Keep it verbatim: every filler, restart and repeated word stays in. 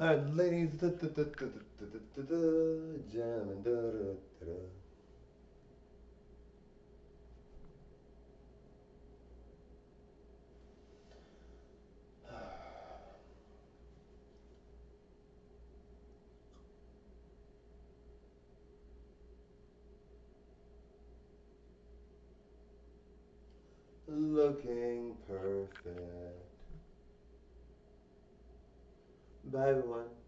Alright, ladies, da, da, da, da, da, da, da, da, gentlemen, da, da, da, da. Looking perfect. Bye, everyone.